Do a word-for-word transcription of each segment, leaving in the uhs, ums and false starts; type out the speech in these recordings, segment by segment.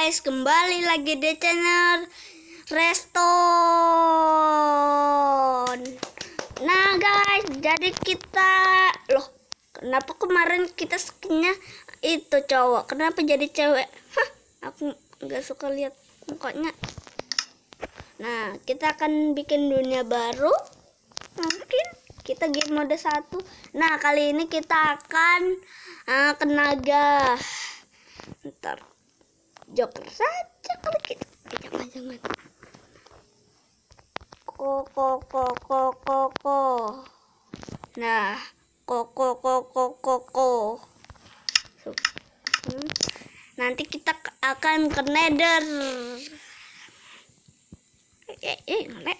guys, kembali lagi di channel Reston. Nah guys, jadi kita loh, kenapa kemarin kita skinnya itu cowok, kenapa jadi cewek? Hah, aku nggak suka lihat mukanya. Nah, kita akan bikin dunia baru. Mungkin kita game mode satu. Nah, kali ini kita akan uh, ke naga. Ntar joker saja kalau kita. Eh, jangan jangan. Koko koko koko koko. Nah, koko koko koko. Hmm. Nanti kita akan ke nether. Eh, eh, ngelek.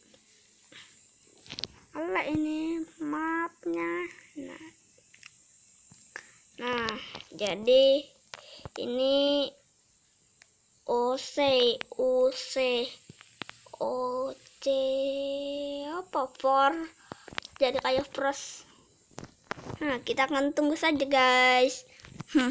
Ngelek ini mapnya. Nah. Nah, jadi ini O C U C O C apa for jadi kayak pros. Nah, kita akan tunggu saja guys. Hmm.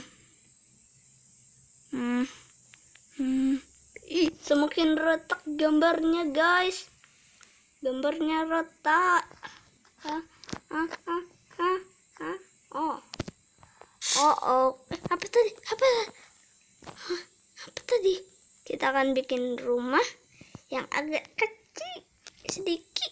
Hmm. Hmm. Ih, semakin retak gambarnya guys. Gambarnya retak. Hah? Hah? Hah? Hah? Hah? Oh. Oh, oh. Eh, apa tadi? Apa? Hah? Apa tadi? Kita akan bikin rumah yang agak kecil sedikit.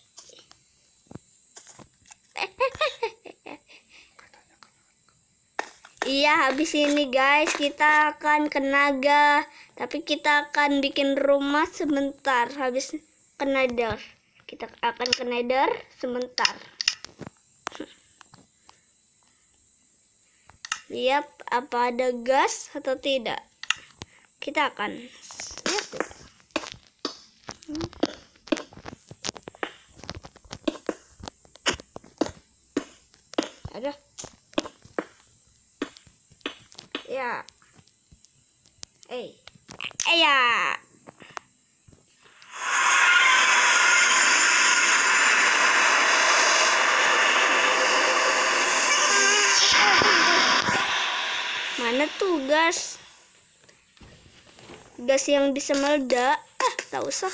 Iya, habis ini guys kita akan ke naga, tapi kita akan bikin rumah sebentar habis ke nether. Kita akan ke nether sebentar. Lihat apa ada gas atau tidak. Kita akan lihat. Hmm. Ada. Ya. Eh. Eh ya. Mana tuh gas? Gas yang bisa meledak. Ah, tak usah.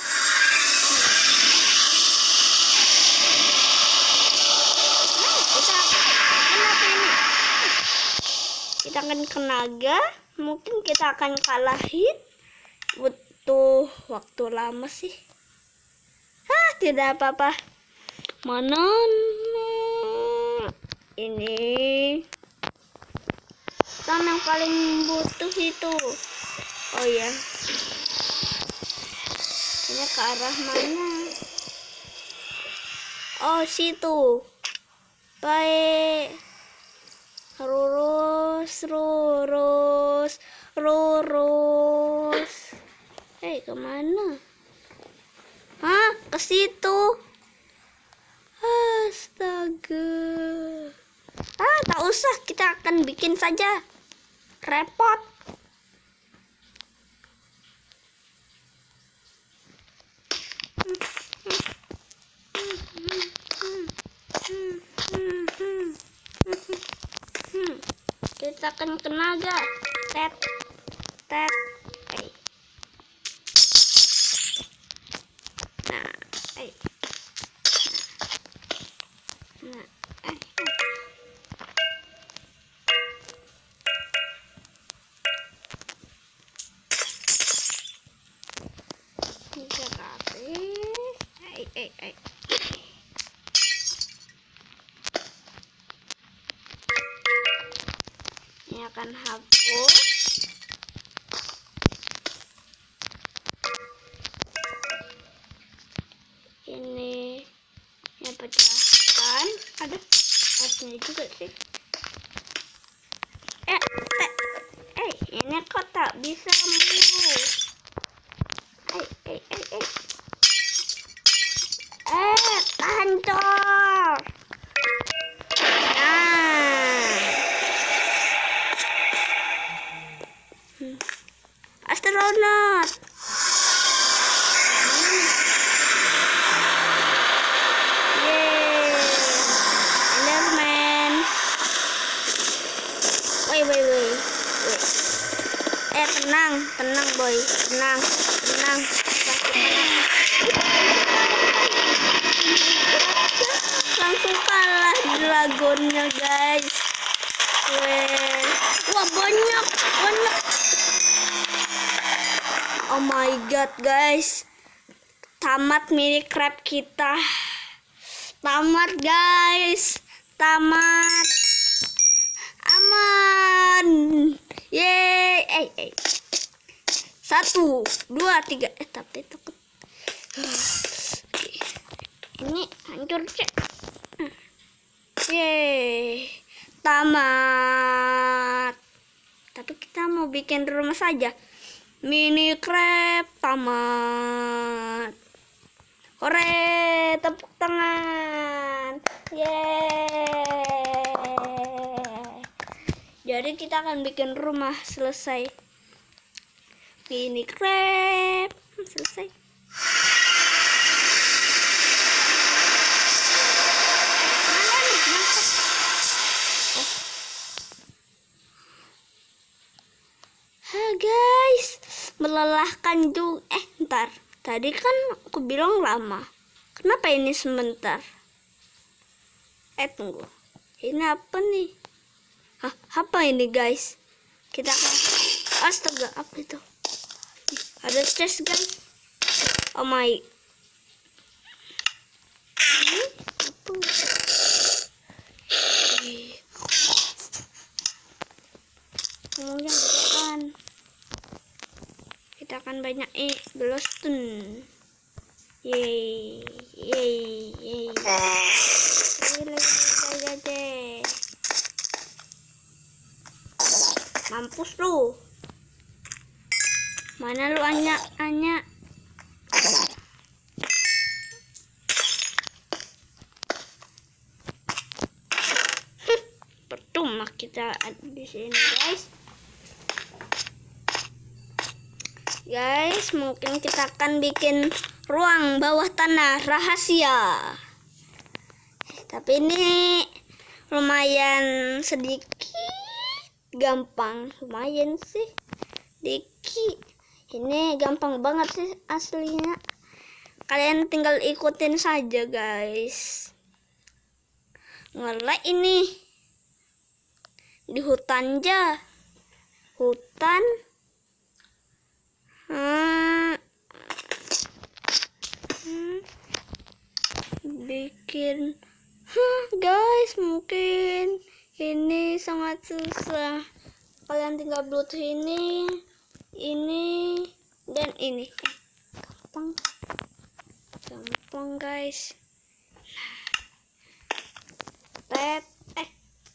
Kita akan ke naga, mungkin kita akan kalahin. Butuh waktu lama sih. Ah, tidak apa-apa. Mana ini? Kan yang paling butuh itu. Oh ya. Ini ke arah mana? Oh, situ. Baik. Lurus, lurus, lurus. Eh, hey, kemana? Hah? Ke situ. Astaga. Ah, tak usah. Kita akan bikin saja. Repot. Kita akan ke naga. Tap, tap. Eh. Nah, eh. Nah, eh. Tiga kali. Eh, eh, eh. Ini akan hapus. Ini yang pecahkan. Ada asnya juga sih. Eh, eh, eh, ini kok tak bisa move. Eh, eh, eh, eh. Eh, hancur. Astronot. Yeay. Enderman. Wait, wait, wait. Wait. Eh, tenang, tenang boy, tenang, tenang. Langsung kalah dragonnya guys. Weh, wah banyak, banyak. Oh my god guys, tamat mini crab kita. Tamat guys, tamat. Aman. Yeay, eh, eh. Satu, dua, tiga. Eh, tapi takut. Ini hancur cek. Yeay, tamat. Tapi kita mau bikin rumah saja. Mini crab tamat. Hore, tepuk tangan. Yeay. Jadi kita akan bikin rumah selesai. Mini crab selesai. Mana nih? Mantap. Oh. Ha guys, melelahkan juga. Eh, ntar. Tadi kan aku bilang lama. Kenapa ini sebentar? Eh, tunggu. Ini apa nih? Hah, apa ini guys? Kita akan... Astaga, apa itu? Ada chest guys. Oh my. Ini apa? Kemudian kita akan kita akan banyak eh glowstone. Yeay, yeay, yeay. Mampus lu. Mana lu Anya, Anya? Percuma kita ada di sini, guys. Guys, mungkin kita akan bikin ruang bawah tanah rahasia. Tapi ini lumayan sedikit gampang, lumayan sih. Dikit. Ini gampang banget sih aslinya. Kalian tinggal ikutin saja, guys. Nge-like ini. Di hutan aja. Hutan. Hmm. Hmm. Bikin. Huh, guys, mungkin ini sangat susah. Kalian tinggal butuh ini. Ini dan ini gampang gampang guys. Tet eh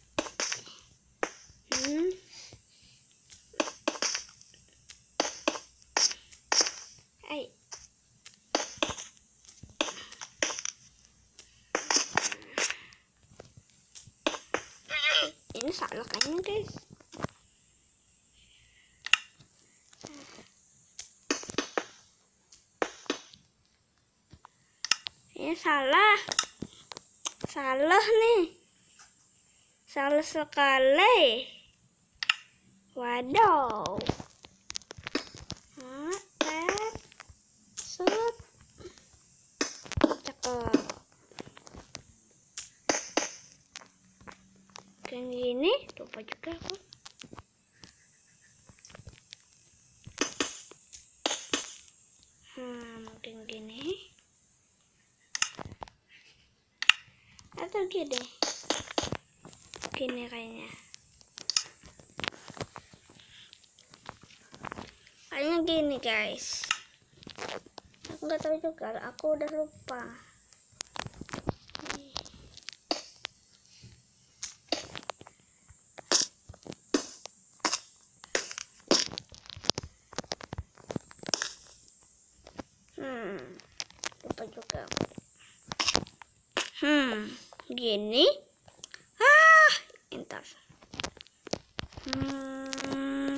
hmm. Hey. Ini salah kayaknya guys. Ini salah, salah nih, salah sekali. Waduh, ah, eh, set, cakep. Kayak gini, lupa juga aku. Hmm, mungkin gini. Atau gini gini kayaknya kayaknya gini guys, aku nggak tahu juga, aku udah lupa. hmm lupa juga aku. hmm Gini, ah, entar. Hmm,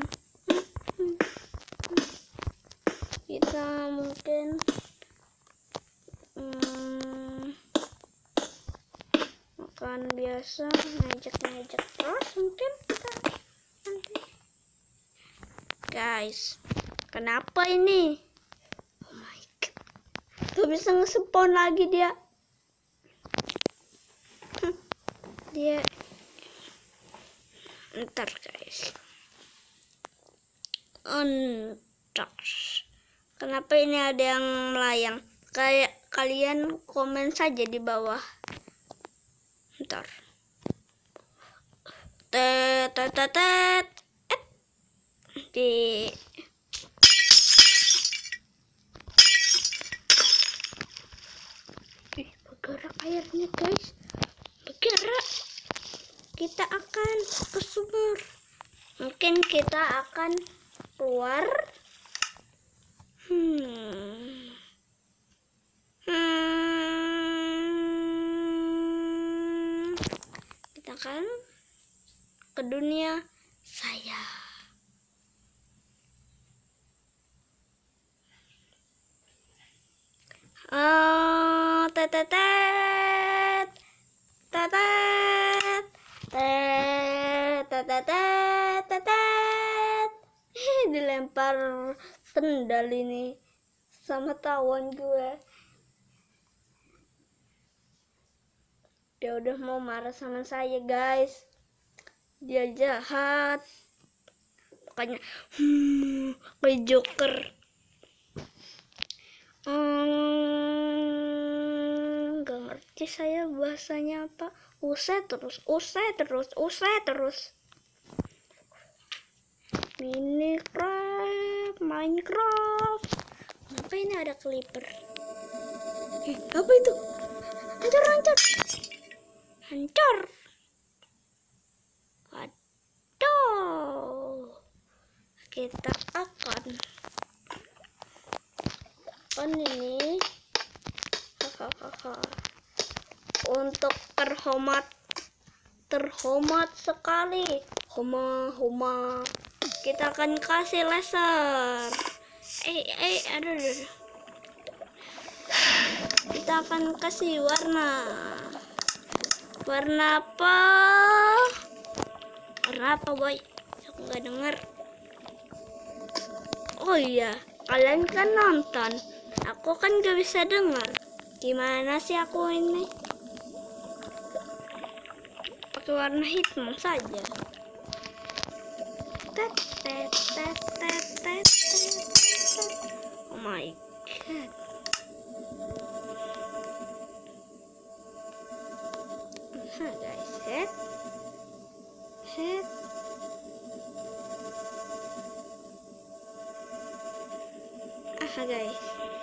kita mungkin hmm, makan biasa, ngajak-ngajak terus mungkin kita nanti. guys. Kenapa ini? Oh my god. Gak bisa nge-spawn lagi dia. Hm. Dia ntar guys. Entar. Kenapa ini ada yang melayang? Kayak kalian komen saja di bawah. Ntar. Tet tet tet tet. Eh. Di Ih, bergerak airnya guys. Bergerak. Kita akan ke sumur. Mungkin kita akan keluar. Hmm. Hmm. Kita akan ke dunia saya. Oh, tetetet, tetet, tetet, tetet, tetet. Dilempar sendal ini sama tawon gue. Dia udah mau marah sama saya guys. Dia jahat. Makanya hmm, kayak Joker. Hmm, gak ngerti saya bahasanya apa. Usai terus, usai terus, usai terus. Minecraft, Minecraft. Kenapa ini ada clipper? Eh, apa itu? Hancur, hancur. Hancur. Waduh. Kita akan kan ini hahaha untuk terhormat terhormat sekali homa homa kita akan kasih laser eh eh aduh, aduh. Kita akan kasih warna warna apa warna apa boy aku nggak dengar. Oh iya kalian kan nonton. Aku kan gak bisa dengar. Gimana sih aku ini? Pakai warna hitam saja. Tet, tet, tet, tet, tet, tet. Oh my god. Nah guys, head, head. Aha guys.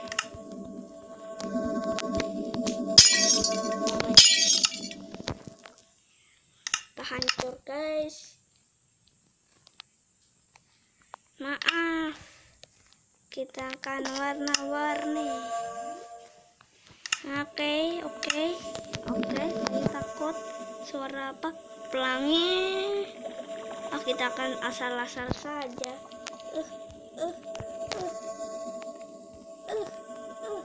Hancur guys, maaf kita akan warna-warni. Oke oke oke saya takut suara apa pelangi. Ah kita akan asal-asal saja. uh, uh, uh, uh, uh.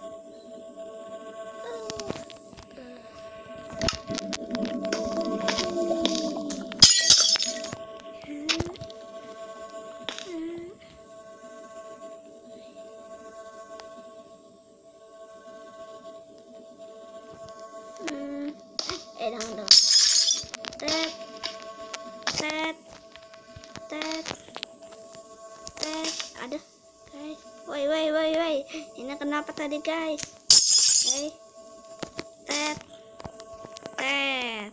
Eh, dong, dong. Tet, tet, tet, tet. Ada, guys. Woi, woi, woi, woi. Ini kenapa tadi, guys? Oke. Tet, tet.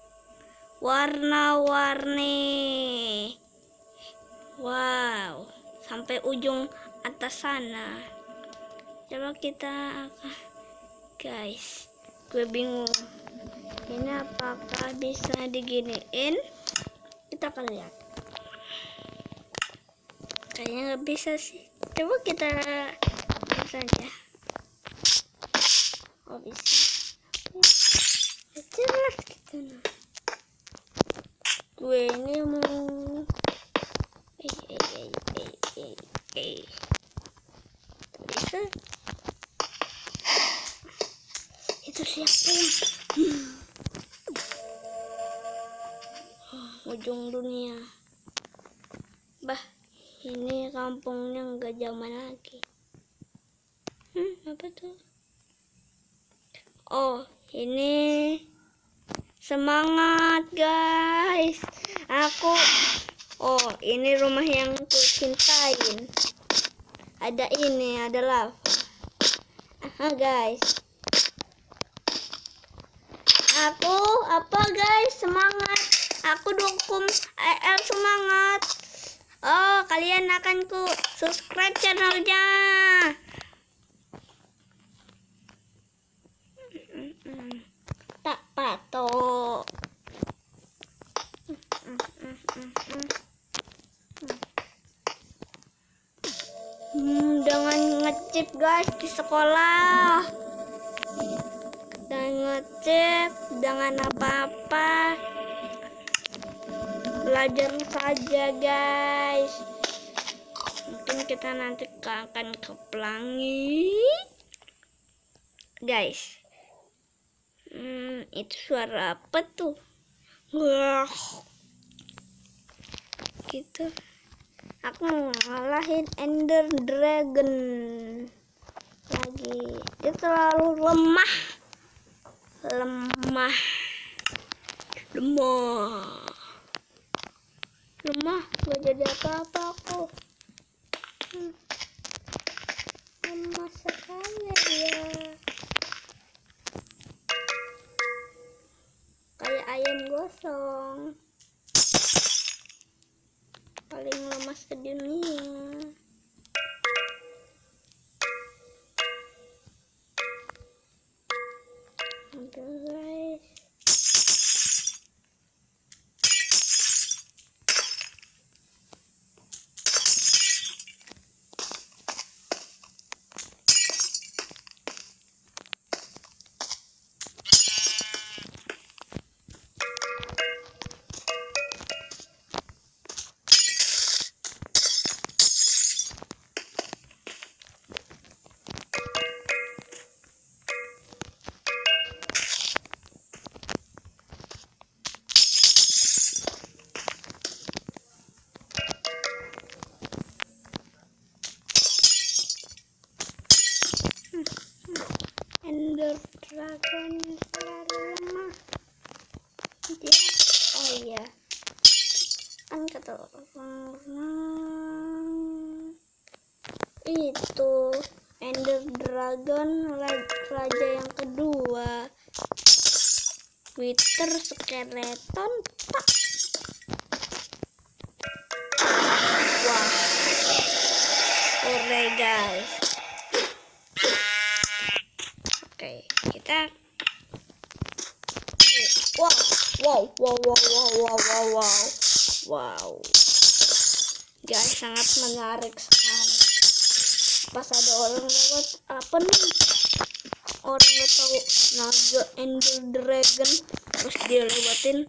Warna-warni. Wow, sampai ujung atas sana. Coba kita, guys. Gue bingung. Ini apakah bisa diginiin? Kita akan lihat. Kayaknya nggak bisa sih. Coba kita lihat saja. Oh bisa. Ya, jelas gitu nah. Gue ini mau. Eh eh eh eh eh eh. Bisa. Itu siapa ya? Hmm. ujung dunia. Bah, Ini kampungnya nggak zaman lagi. Hmm, apa tuh? Oh, ini semangat guys. Aku, oh ini rumah yang ku cintain. Ada ini, ada lava. Aha guys. Aku apa guys, semangat. Aku dukung E L semangat. Oh, kalian akan ku subscribe channelnya. Tak patok. Hmm, dengan ngecip guys di sekolah. Dan ngecip dengan apa-apa. Belajar saja guys. Mungkin kita nanti akan ke pelangi guys. Hmm, itu suara apa tuh? Wah, gitu. Aku mau ngalahin Ender Dragon lagi. Dia terlalu lemah, lemah, lemah, lemah. Gak jadi apa-apa aku. Hmm. Lemah sekali ya. Kayak ayam gosong, paling lemah sedunia. Udah guys. Ender Dragon selalu lemah. Dia, oh iya, kan kata orang itu Ender Dragon raja yang kedua. Wither skeleton tak. Wah, ore guys. Oke, kita wow, wow, wow, wow, wow, wow, wow, wow, wow, guys, sangat menarik sekali. Pas ada orang lewat, apa nih? Orang nggak tahu naga Ender Dragon, terus dia lewatin.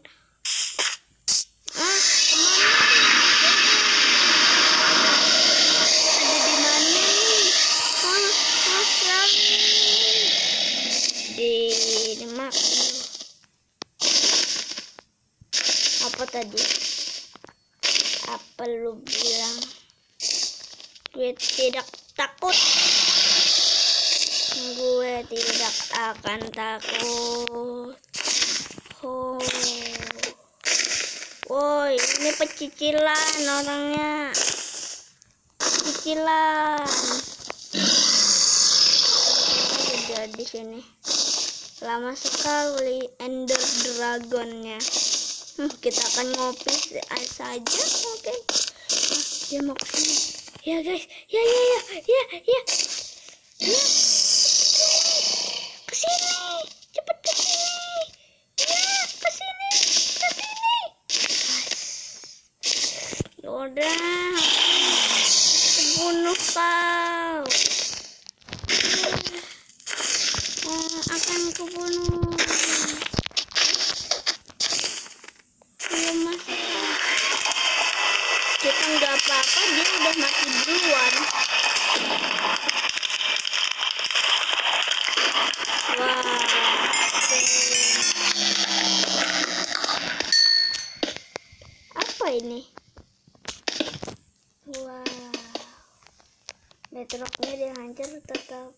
Ah, kemana? Ada di mana nih? Hah, hah, di ini mak apa tadi? Apa lu bilang? Gue tidak takut. Gue tidak akan takut. Oh, woi, ini pecicilan orangnya. Cicilan. Udah di sini. Lama sekali Ender Dragonnya. Hmm, kita akan ngopi saja, oke? Okay. Ah, dia mau kesini. Ya guys, ya ya ya ya ya. Ya, kesini, cepet kesini. Ya, kesini, kesini. Udah, bunuh kau. Akan kubunuh. Belum masuk. Kita nggak apa-apa, dia udah mati duluan. Minecraftnya dia hancur tetap.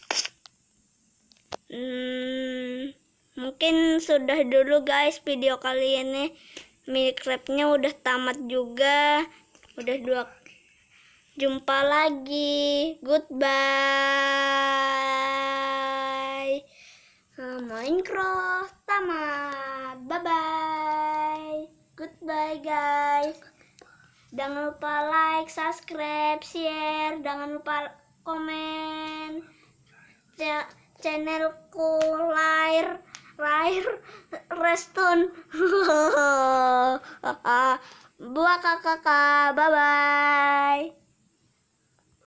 Hmm, mungkin sudah dulu guys video kali ini. Minecraftnya udah tamat juga. Udah dua. Jumpa lagi. Goodbye. Minecraft tamat. Bye bye. Goodbye guys. Jangan lupa like, subscribe, share. Jangan lupa komen. Channelku Lair Lair Restun. Buat kakak, bye bye.